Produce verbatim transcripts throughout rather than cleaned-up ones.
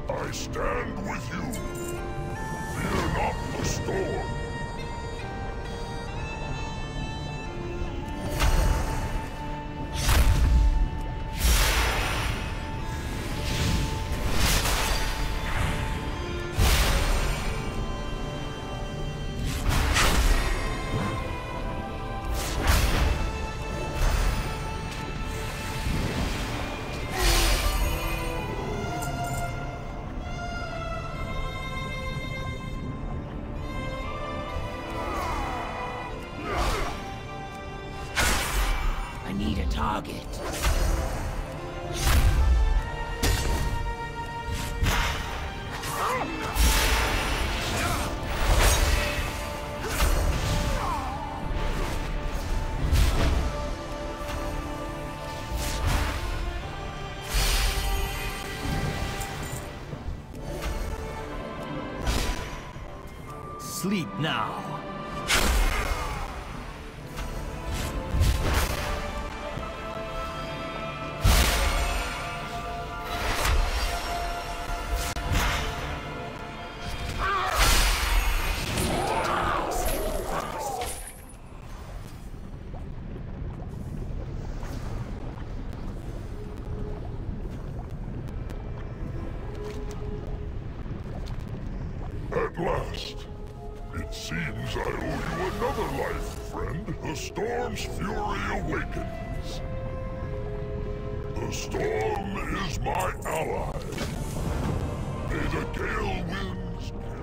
I stand with you. Fear not the storm. Target. Sleep now. At last. It seems I owe you another life, friend. The storm's fury awakens. The storm is my ally. May the gale winds carry.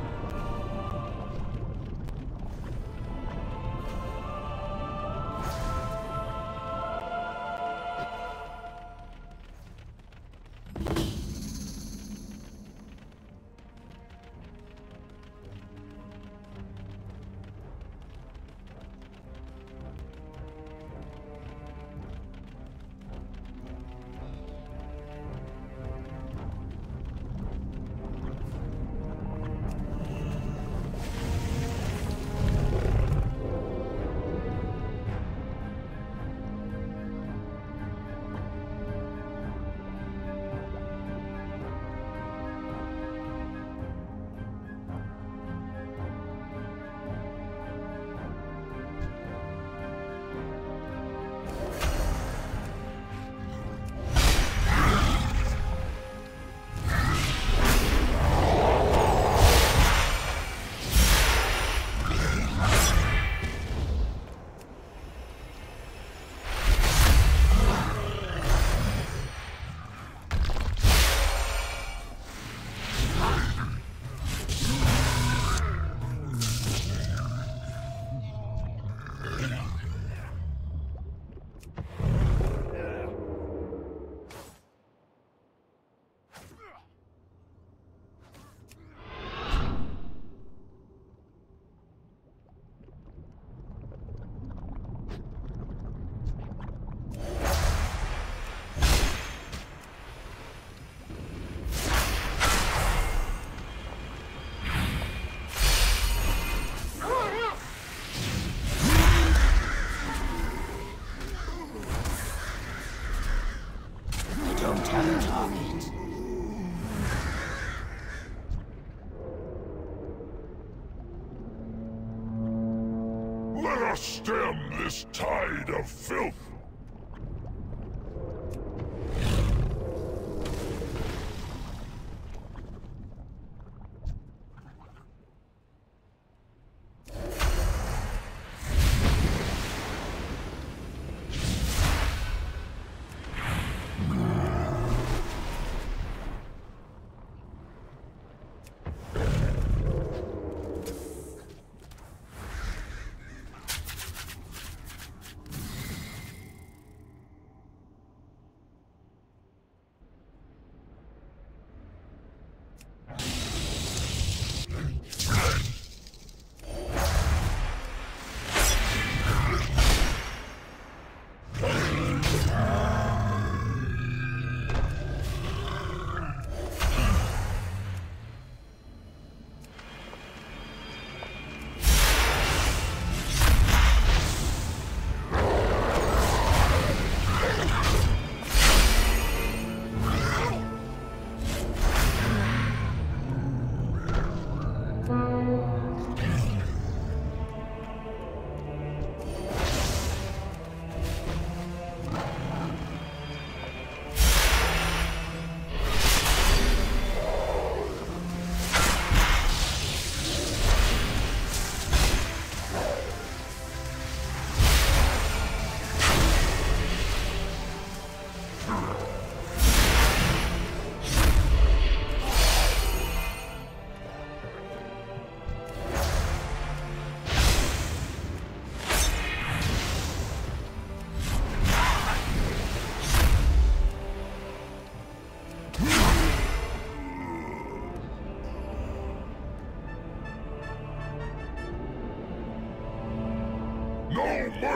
Let us stem this tide of filth!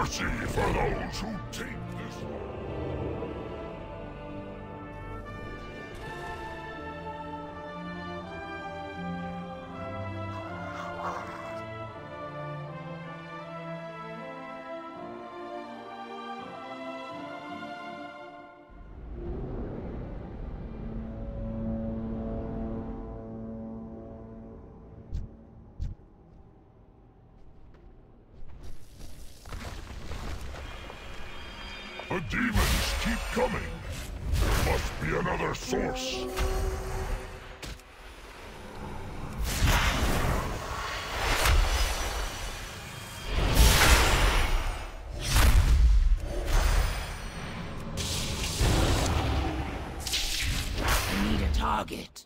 mercy for those who take this one. The demons keep coming. There must be another source. I need a target.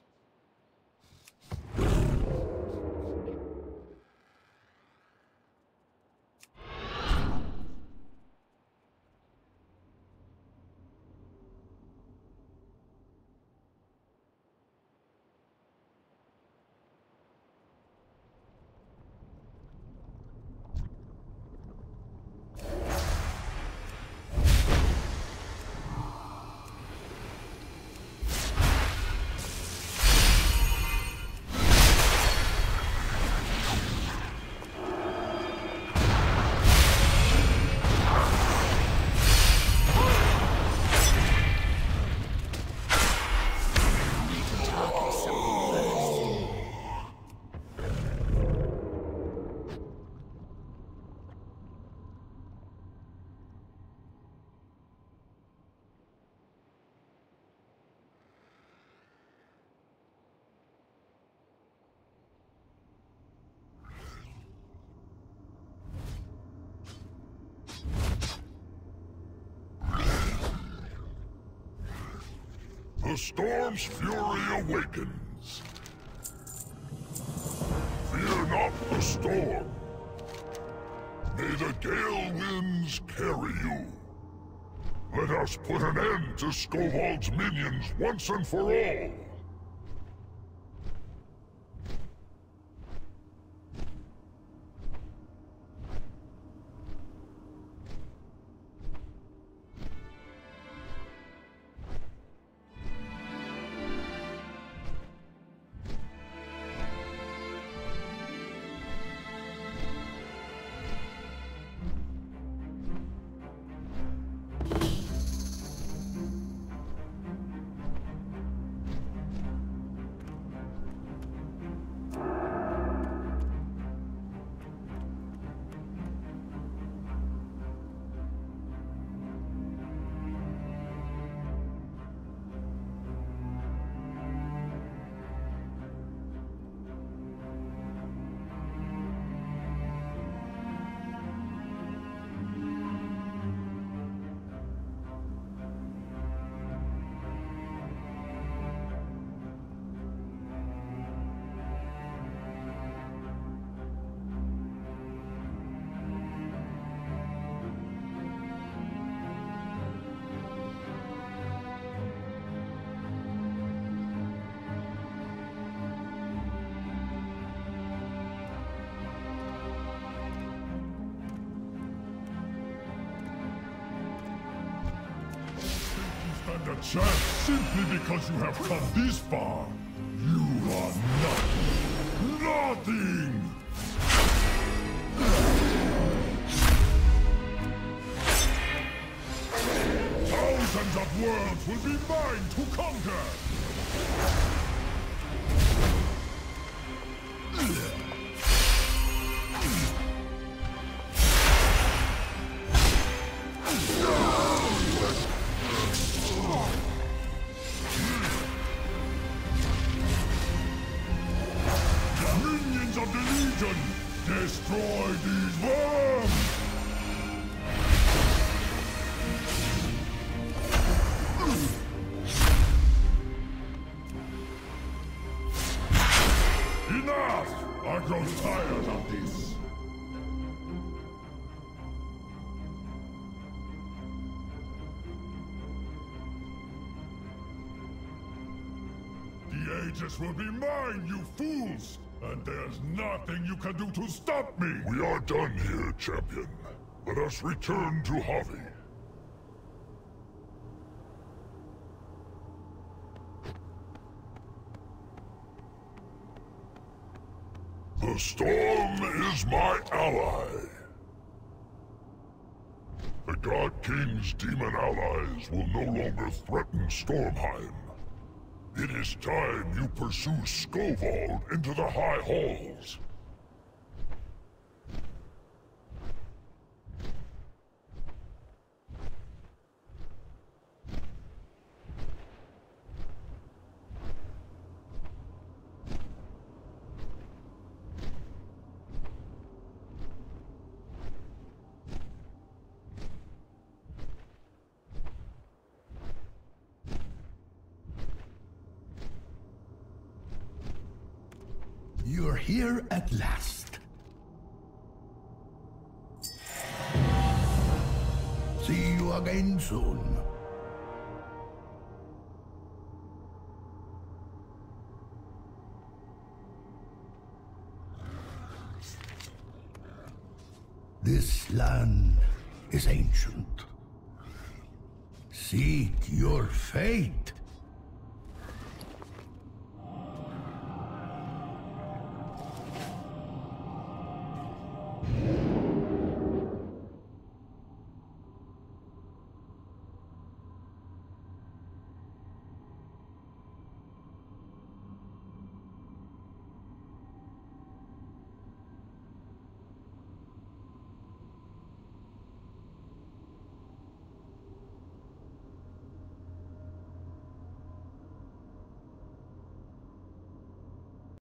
The storm's fury awakens. Fear not the storm. May the gale winds carry you. Let us put an end to Skovald's minions once and for all. A chance simply because you have come this far. You are nothing. Nothing! Thousands of worlds will be mine to conquer! Destroy these worms! Enough! I grow tired of this. The Aegis will be mine, you fools! And there's nothing you can do to stop me! We are done here, champion. Let us return to Javi. The storm is my ally. The God King's demon allies will no longer threaten Stormheim. It is time you pursue Skovald into the High Halls. You're here at last. See you again soon. This land is ancient. Seek your fate.